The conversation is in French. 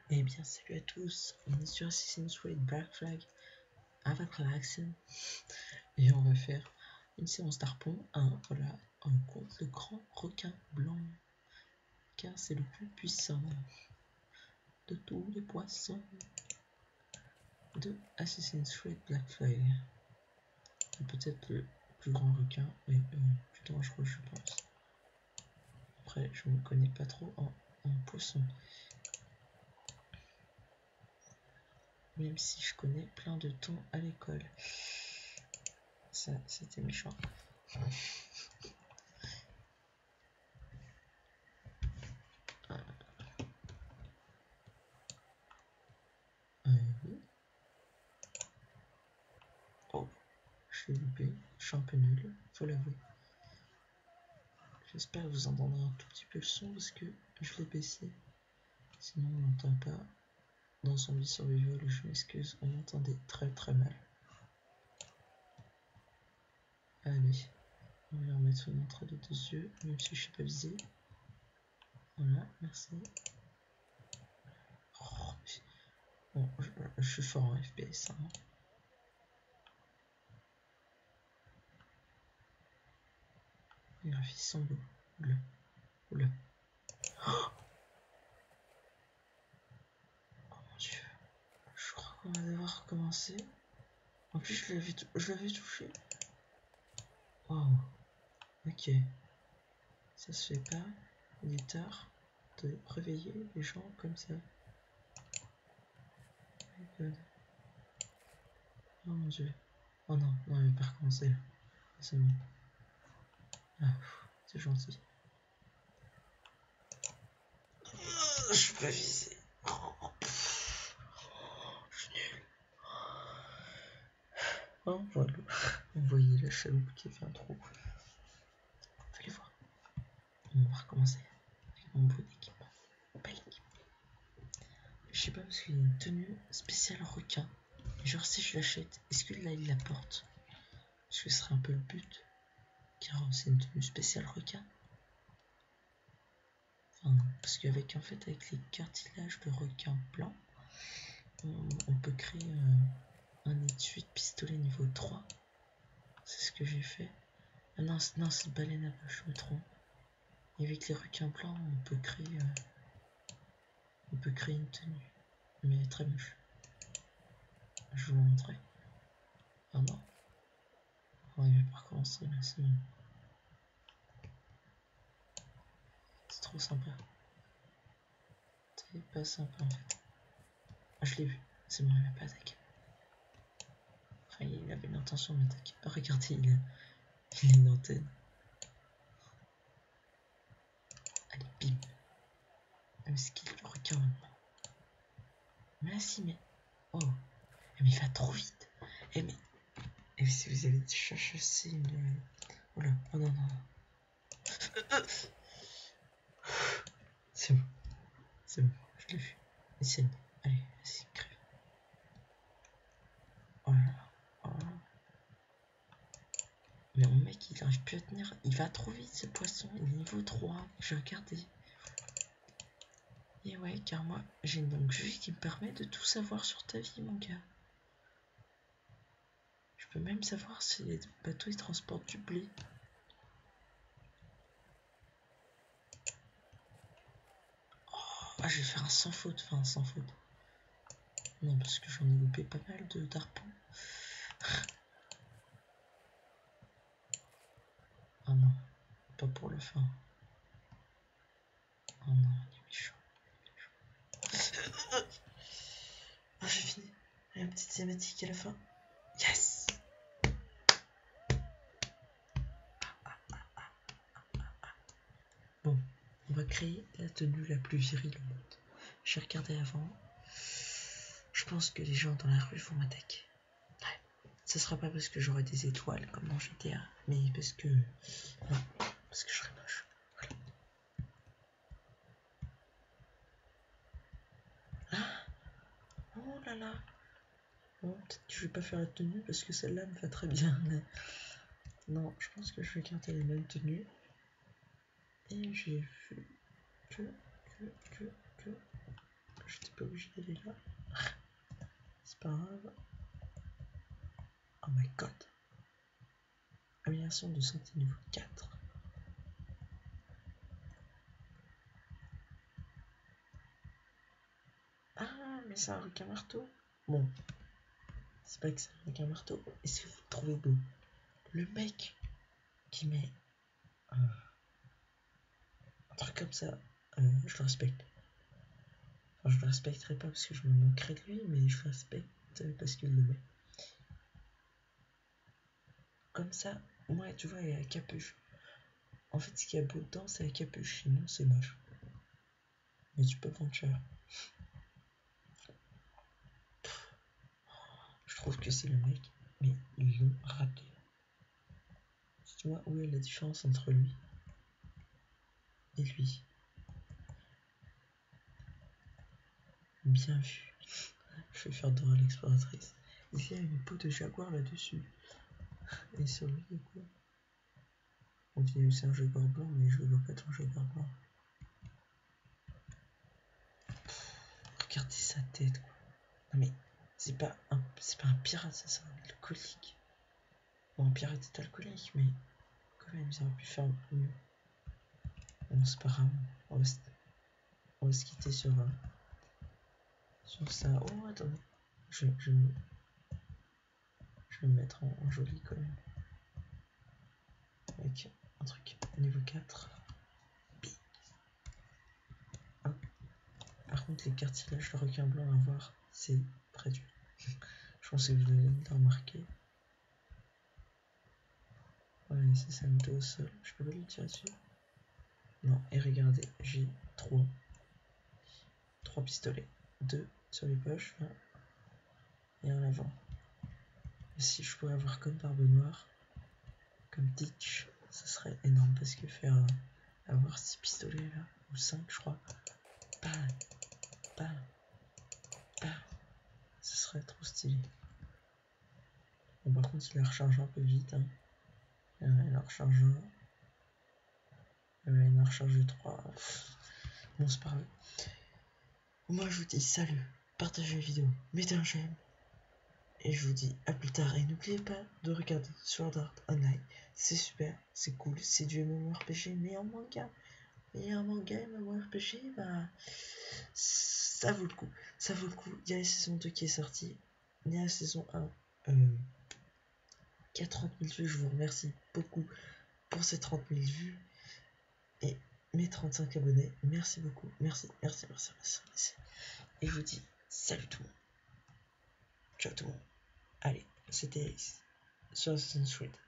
Eh bien, salut à tous, on est sur Assassin's Creed Black Flag avec l'accent et on va faire une séance d'harpon, contre le grand requin blanc, car c'est le plus puissant de tous les poissons de Assassin's Creed Black Flag. Peut-être le plus grand requin et plus dangereux, je pense. Après, je ne me connais pas trop en poisson. Même si je connais plein de thons à l'école. Ça, c'était méchant. Oh, je l'ai loupé. Je suis un peu nul, faut l'avouer. J'espère que vous entendrez un tout petit peu le son parce que je l'ai baissé. Sinon, on n'entend pas. Dans Zombie Survival, je m'excuse, on m'entendait très très mal. Allez, on va remettre une entrée de 2 yeux, même si je suis pas visé. Voilà, merci. Oh, bon, je suis fort en FPS. Hein. Les graphismes sont beaux. Oula. Oula. Oh mon dieu. Je crois qu'on va devoir recommencer. En plus, je l'avais touché. Wow. Ok. Ça se fait pas. Il est tard de réveiller les gens comme ça. Oh mon dieu. Oh non, non, il va pas recommencer là. C'est bon. Ah, c'est gentil. Je suis pas visé. Je suis nul. Oh, voilà. Vous voyez la chaloupe qui a fait un trou. Vous allez voir. On va recommencer avec mon beau équipement. Belle équipe. Je sais pas parce qu'il y a une tenue spéciale requin. Genre si je l'achète, est-ce que là il la porte? Parce que ce serait un peu le but. Car c'est une tenue spéciale requin. Enfin, parce qu'avec avec les cartilages de requin blanc, on peut créer un étui de pistolet niveau 3. C'est ce que j'ai fait. Ah non, c'est baleine à bosse, je me trompe. Et avec les requins blancs, on peut créer une tenue. Mais très moche. Je vais vous montrer. Ah non. Oh, il va pas recommencer là, c'est bon. C'est trop sympa. C'est pas sympa en fait. Ah, je l'ai vu. C'est bon, il m'a pas attaqué. Enfin, il avait l'intention de m'attaquer. Oh, regardez, il a une antenne. Allez, bim. Mais c'est qui le requin maintenant? Mais si, mais. Oh. Mais il va trop vite. Mais si vous avez chassé une. Oh là, oh non, non. C'est bon. C'est bon, je l'ai vu. Essaye. Allez, vas-y, crève. Oh là là. Oh là là. Mais mon mec, il arrive plus à tenir. Il va trop vite, ce poisson. Il est niveau 3. J'ai regardé. Et ouais, car moi, j'ai une longue vue qui me permet de tout savoir sur ta vie, mon gars. Je peux même savoir si les bateaux ils transportent du blé. Ah, je vais faire un sans faute. Enfin, sans faute. Non, parce que j'en ai loupé pas mal d'arpons. Ah non, pas pour le fin. Oh non, il est méchant. Ah, j'ai fini. Une petite cinématique à la fin. Yes! Bon, on va créer la tenue la plus virile au monde. J'ai regardé avant. Je pense que les gens dans la rue vont m'attaquer. Ouais. Ce sera pas parce que j'aurai des étoiles comme dans GTA, mais parce que. Non, parce que je serai moche. Voilà. Ah! Oh là là! Bon, peut-être que je vais pas faire la tenue parce que celle-là me va très bien. Mais... non, je pense que je vais garder les mêmes tenues. Et j'ai vu que je T'es pas obligé d'aller là. C'est pas grave. Oh my god. Amélioration de santé niveau 4. Ah, mais c'est un requin marteau. Bon, c'est pas que c'est un requin marteau. Est-ce que vous le trouvez beau? Le mec qui met un truc comme ça, je le respecte. Enfin, je le respecterai pas parce que je me moquerai de lui, mais je le respecte parce qu'il le met. Comme ça, moi, tu vois, il y a la capuche. En fait, ce qu'il y a beau dedans, c'est la capuche. Sinon, c'est moche. Mais tu peux vendre cher. Je trouve que c'est le mec, mais ils l'ont raté. Tu vois où est la différence entre lui et lui? Bien vu. Je vais faire Dora l'exploratrice. Il y a une peau de jaguar là-dessus. Et sur lui, il y a quoi? On dit c'est un jaguar blanc, mais je le vois pas ton jaguar blanc. Regardez sa tête, quoi. Non mais, c'est pas un pirate, ça, c'est un alcoolique. Bon, un pirate est alcoolique, mais quand même, ils auraient pu faire mieux. Bon, c'est pas grave. On va se quitter sur ça. Oh, attendez. Je vais me mettre en joli quand même. Avec un truc niveau 4. Ah. Par contre, les cartilages de requin blanc à voir, c'est très dur. Je pense que vous allez le remarquer. Ouais, c'est ça, me au sol. Je peux pas lui tirer dessus. Non, et regardez, j'ai 3 pistolets. 2 sur les poches, là, et en avant. Et si je pouvais avoir comme Barbe Noire, comme Ditch, ça serait énorme parce que faire avoir 6 pistolets là, ou 5 je crois, bam, bam, bam, ce serait trop stylé. Bon, par contre, il la recharge un peu vite. Hein. Il la recharge 1. Il en a rechargé 3. Bon, c'est pas grave. Moi, je vous dis salut, partagez la vidéo, mettez un j'aime. Et je vous dis à plus tard. Et n'oubliez pas de regarder Sword Art Online. C'est super, c'est cool, c'est du MMORPG, mais en manga. Et un manga MMORPG, bah, ça vaut le coup. Ça vaut le coup. Il y a la saison 2 qui est sortie. Il y a la saison 1 qui a 30 000 vues. Je vous remercie beaucoup pour ces 30 000 vues. Et mes 35 abonnés. Merci beaucoup. Merci. Et je vous dis salut tout le monde. Ciao tout le monde. Allez, c'était Ace sur Assassin's Creed.